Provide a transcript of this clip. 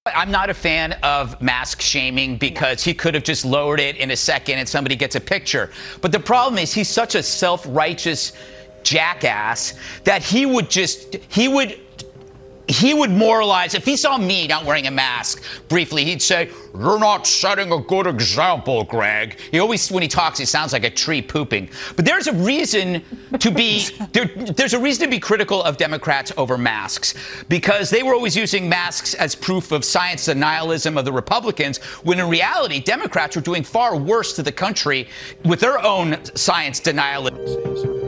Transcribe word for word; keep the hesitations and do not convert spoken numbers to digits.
I'm not a fan of mask shaming because he could have just lowered it in a second and somebody gets a picture. But the problem is he's such a self-righteous jackass that he would just, he would, he would moralize. If he saw me not wearing a mask briefly, he'd say, "You're not setting a good example, Greg." He always, when he talks, he sounds like a tree pooping. But there's a reason to be, there, there's a reason to be critical of Democrats over masks, because they were always using masks as proof of science denialism of the Republicans, when in reality, Democrats were doing far worse to the country with their own science denialism.